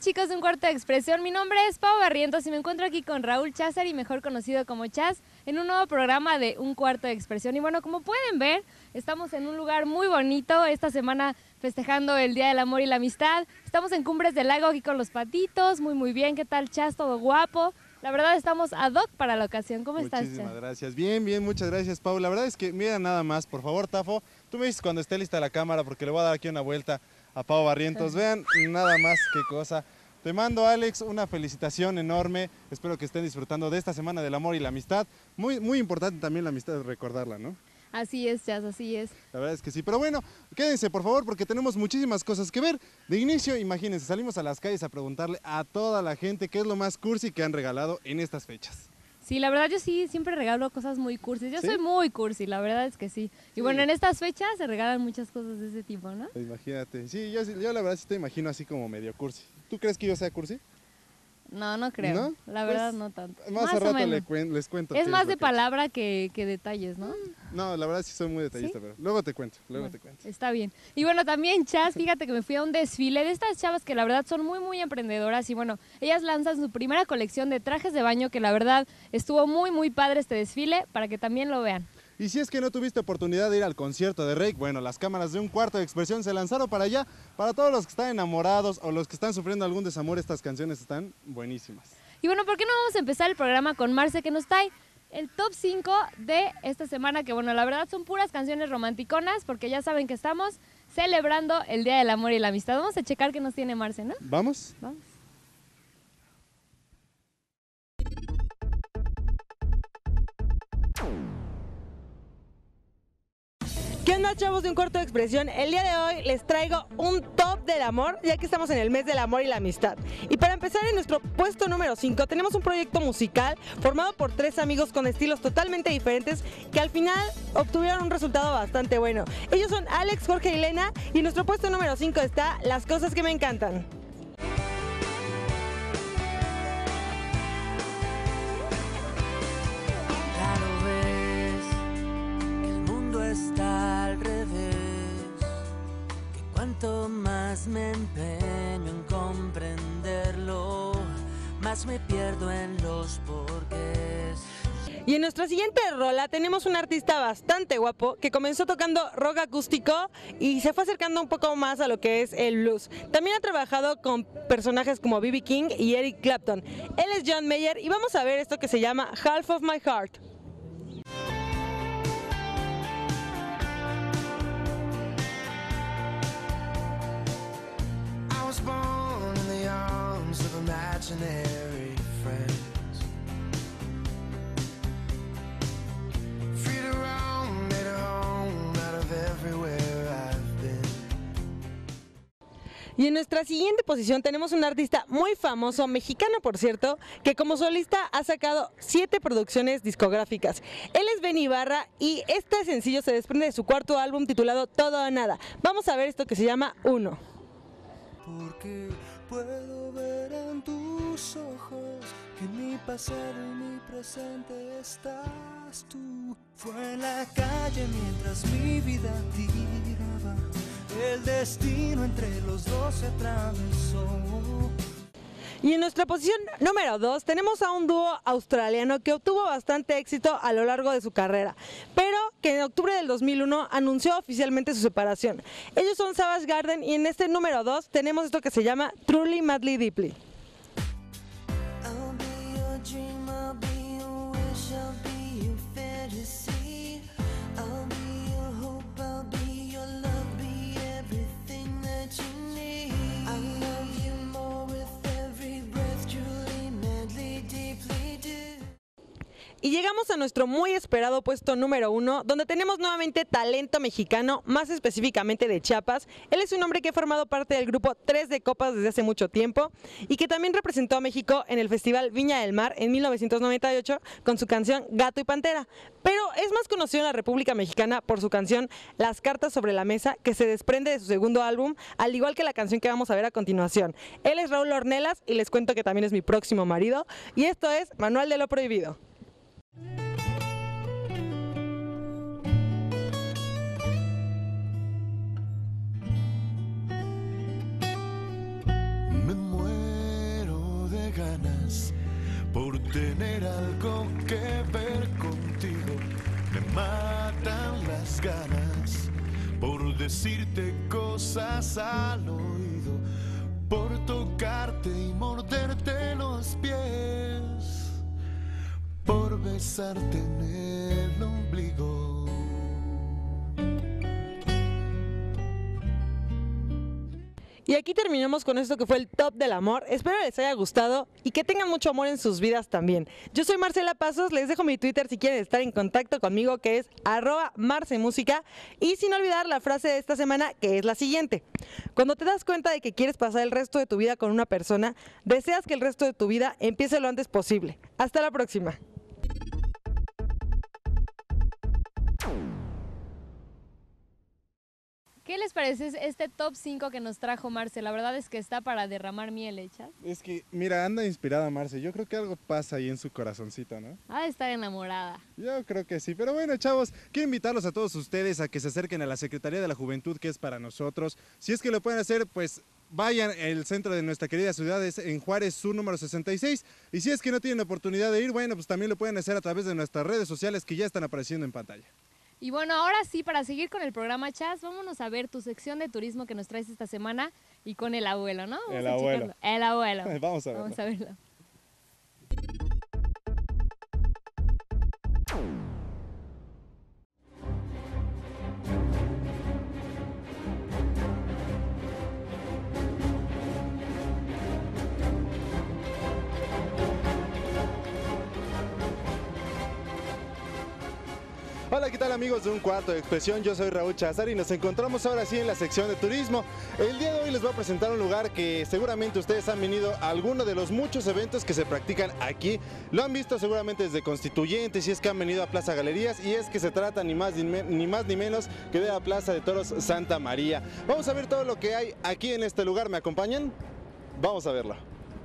chicos de Un Cuarto de Expresión, mi nombre es Pau Barrientos y me encuentro aquí con Raúl Cházar, mejor conocido como Chaz, en un nuevo programa de Un Cuarto de Expresión. Y bueno, como pueden ver, estamos en un lugar muy bonito, esta semana festejando el Día del Amor y la Amistad. Estamos en Cumbres del Lago aquí con los patitos, muy bien, ¿qué tal Chaz? Todo guapo. La verdad estamos ad hoc para la ocasión. ¿Cómo estás, Chaz? Muchísimas gracias. Bien, muchas gracias, Pau. La verdad es que, mira, nada más, por favor, Tafo, tú me dices cuando esté lista la cámara porque le voy a dar aquí una vuelta a Pau Barrientos. Vean, nada más qué cosa. Te mando, Alex, una felicitación enorme. Espero que estén disfrutando de esta Semana del Amor y la Amistad. Muy importante también la amistad, recordarla, ¿no? Así es, Chaz, así es. La verdad es que sí, pero bueno, quédense por favor porque tenemos muchísimas cosas que ver. De inicio, imagínense, salimos a las calles a preguntarle a toda la gente qué es lo más cursi que han regalado en estas fechas. Sí, la verdad yo sí siempre regalo cosas muy cursis. Yo ¿Sí? soy muy cursi, la verdad es que sí. Y bueno, en estas fechas se regalan muchas cosas de ese tipo, ¿no? Imagínate, sí, yo la verdad sí te imagino así como medio cursi. ¿Tú crees que yo sea cursi? No creo. ¿No? La verdad Pues, no tanto. Más a o rato menos. les cuento. Es qué más lo de que- palabra que detalles, ¿no? No, la verdad sí soy muy detallista, ¿Sí? pero luego te cuento, Bueno, te cuento. está bien. Y bueno, también, Chaz, fíjate que me fui a un desfile de estas chavas que la verdad son muy emprendedoras y bueno, ellas lanzan su primera colección de trajes de baño que la verdad estuvo muy padre este desfile para que también lo vean. Y si es que no tuviste oportunidad de ir al concierto de Reik, bueno, las cámaras de Un Cuarto de Expresión se lanzaron para allá. Para todos los que están enamorados o los que están sufriendo algún desamor, estas canciones están buenísimas. Y bueno, ¿por qué no vamos a empezar el programa con Marce que nos trae el top 5 de esta semana? Que bueno, la verdad son puras canciones romanticonas porque ya saben que estamos celebrando el Día del Amor y la Amistad. Vamos a checar qué nos tiene Marce, ¿no? ¿Vamos? Vamos. ¿Qué onda, chavos de Un Cuarto de Expresión? El día de hoy les traigo un top del amor, ya que estamos en el mes del amor y la amistad. Y para empezar, en nuestro puesto número 5 tenemos un proyecto musical formado por 3 amigos con estilos totalmente diferentes que al final obtuvieron un resultado bastante bueno. Ellos son Alex, Jorge y Elena, y en nuestro puesto número 5 está Las Cosas que Me Encantan. Claro ves que el mundo está al revés, que cuanto más me empeño en comprenderlo, más me pierdo en los porqués. Y en nuestra siguiente rola tenemos un artista bastante guapo que comenzó tocando rock acústico y se fue acercando un poco más a lo que es el blues. También ha trabajado con personajes como B.B. King y Eric Clapton. Él es John Mayer y vamos a ver esto que se llama Half of My Heart. I was born in the arms of imaginary friends, free to roam, made a home out of everywhere I've been. Y en nuestra siguiente posición tenemos un artista muy famoso, mexicano por cierto, que como solista ha sacado 7 producciones discográficas. Él es Ben Ibarra y este sencillo se desprende de su cuarto álbum titulado Todo o Nada. Vamos a ver esto que se llama Uno. Porque puedo ver en tus ojos que en mi pasado y mi presente estás tú. Fue en la calle mientras mi vida tiraba, el destino entre los dos se atravesó. Y en nuestra posición número 2 tenemos a un dúo australiano que obtuvo bastante éxito a lo largo de su carrera, pero que en octubre del 2001 anunció oficialmente su separación. Ellos son Savage Garden y en este número 2 tenemos esto que se llama Truly Madly Deeply. I'll be your dream, I'll be your wish, I'll be your fantasy. I'll be your hope, I'll be your love, be everything that you need. I love you more with every breath, truly, madly, deeply do. Y llegamos a nuestro muy esperado puesto número 1, donde tenemos nuevamente talento mexicano, más específicamente de Chiapas. Él es un hombre que ha formado parte del grupo 3 de Copas desde hace mucho tiempo y que también representó a México en el Festival Viña del Mar en 1998 con su canción Gato y Pantera. Pero es más conocido en la República Mexicana por su canción Las Cartas sobre la Mesa, que se desprende de su segundo álbum, al igual que la canción que vamos a ver a continuación. Él es Raúl Ornelas y les cuento que también es mi próximo marido, y esto es Manual de lo Prohibido. Me muero volver contigo. Me matan las ganas por decirte cosas al oído, por tocarte y morderte los pies, por besarte en el ombligo. Y aquí terminamos con esto que fue el top del amor. Espero les haya gustado y que tengan mucho amor en sus vidas también. Yo soy Marcela Pasos, les dejo mi Twitter si quieren estar en contacto conmigo, que es @marcemúsica. Y sin olvidar la frase de esta semana, que es la siguiente: cuando te das cuenta de que quieres pasar el resto de tu vida con una persona, deseas que el resto de tu vida empiece lo antes posible. Hasta la próxima. ¿Qué les parece este top 5 que nos trajo Marce? La verdad es que está para derramar miel, ¿echas? Es que, mira, anda inspirada Marce. Yo creo que algo pasa ahí en su corazoncito, ¿no? Ha de estar enamorada. Yo creo que sí. Pero bueno, chavos, quiero invitarlos a todos ustedes a que se acerquen a la Secretaría de la Juventud, que es para nosotros. Si es que lo pueden hacer, pues vayan. El centro de nuestra querida ciudad es en Juárez Sur número 66. Y si es que no tienen oportunidad de ir, bueno, pues también lo pueden hacer a través de nuestras redes sociales que ya están apareciendo en pantalla. Y bueno, ahora sí, para seguir con el programa, Chas, vámonos a ver tu sección de turismo que nos traes esta semana y con el abuelo, ¿no? El abuelo. checarlo. El abuelo. Vamos a verlo. Vamos a verlo. Hola, ¿qué tal amigos de Un Cuarto de Expresión? Yo soy Raúl Chazar y nos encontramos ahora sí en la sección de turismo. El día de hoy les voy a presentar un lugar que seguramente ustedes han venido a alguno de los muchos eventos que se practican aquí. Lo han visto seguramente desde Constituyentes, si es que han venido a Plaza Galerías, y es que se trata ni más ni menos que de la Plaza de Toros Santa María. Vamos a ver todo lo que hay aquí en este lugar. ¿Me acompañan? Vamos a verlo.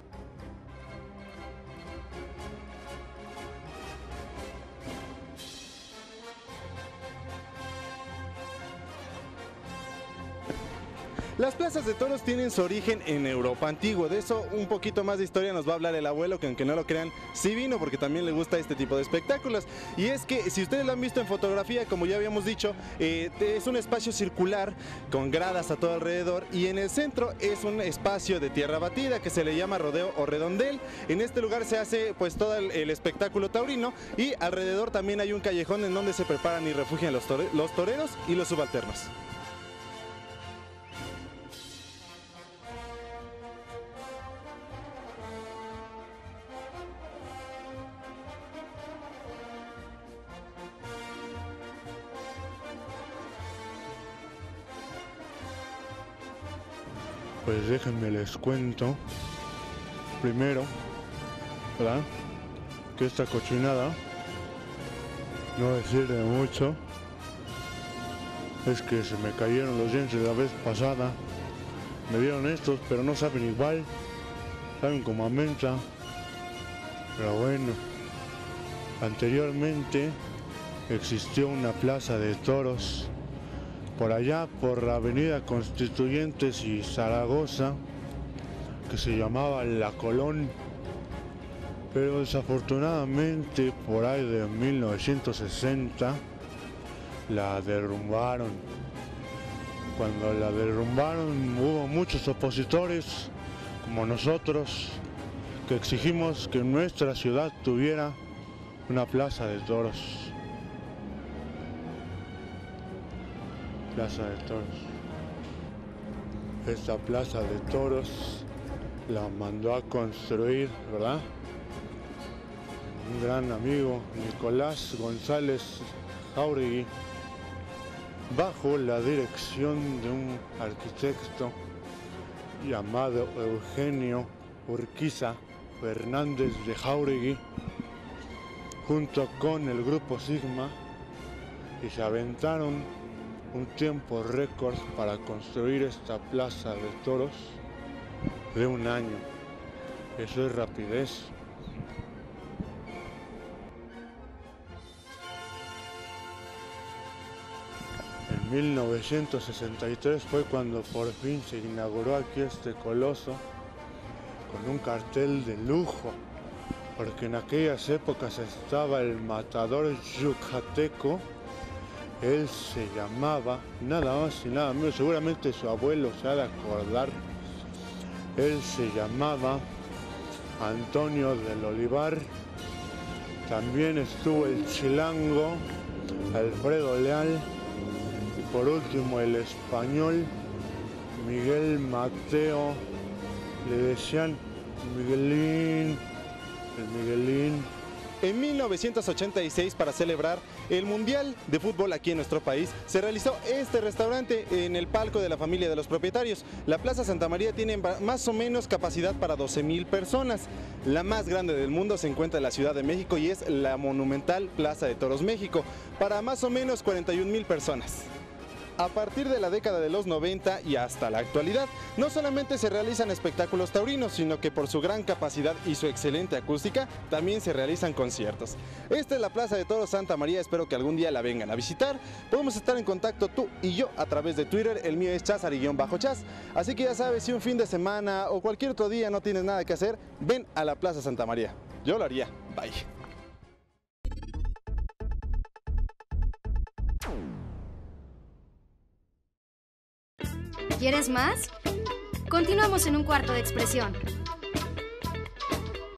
Las plazas de toros tienen su origen en Europa antiguo. De eso un poquito más de historia nos va a hablar el abuelo, que aunque no lo crean, sí vino porque también le gusta este tipo de espectáculos. Y es que si ustedes lo han visto en fotografía, como ya habíamos dicho, es un espacio circular con gradas a todo alrededor, y en el centro es un espacio de tierra batida que se le llama rodeo o redondel. En este lugar se hace pues todo el espectáculo taurino, y alrededor también hay un callejón en donde se preparan y refugian los toreros y los subalternos. Pues déjenme les cuento primero, ¿verdad?, que esta cochinada, no decirle mucho, es que se me cayeron los dientes la vez pasada. Me dieron estos, pero no saben igual, saben como a menta. Pero bueno, anteriormente existió una plaza de toros por allá, por la avenida Constituyentes y Zaragoza, que se llamaba La Colón, pero desafortunadamente por ahí de 1960 la derrumbaron. Cuando la derrumbaron hubo muchos opositores como nosotros que exigimos que nuestra ciudad tuviera una plaza de toros. Plaza de Toros. Esta plaza de toros la mandó a construir, ¿verdad?, un gran amigo, Nicolás González Jáuregui, bajo la dirección de un arquitecto llamado Eugenio Urquiza Fernández de Jáuregui, junto con el grupo Sigma, y se aventaron un tiempo récord para construir esta plaza de toros de un año. Eso es rapidez. En 1963 fue cuando por fin se inauguró aquí este coloso con un cartel de lujo, porque en aquellas épocas estaba el matador yucateco. Él se llamaba, nada más y nada menos, seguramente su abuelo se ha de acordar. Él se llamaba Antonio del Olivar. También estuvo el chilango Alfredo Leal. Y por último el español Miguel Mateo. Le decían Miguelín, el Miguelín. En 1986, para celebrar el Mundial de Fútbol aquí en nuestro país, se realizó este restaurante en el palco de la familia de los propietarios. La Plaza Santa María tiene más o menos capacidad para 12,000 personas. La más grande del mundo se encuentra en la Ciudad de México y es la monumental Plaza de Toros México, para más o menos 41,000 personas. A partir de la década de los 90 y hasta la actualidad, no solamente se realizan espectáculos taurinos, sino que por su gran capacidad y su excelente acústica, también se realizan conciertos. Esta es la Plaza de Toros Santa María, espero que algún día la vengan a visitar. Podemos estar en contacto tú y yo a través de Twitter, el mío es Chazari_Chaz. Así que ya sabes, si un fin de semana o cualquier otro día no tienes nada que hacer, ven a la Plaza Santa María. Yo lo haría. Bye. ¿Quieres más? Continuamos en un cuarto de expresión.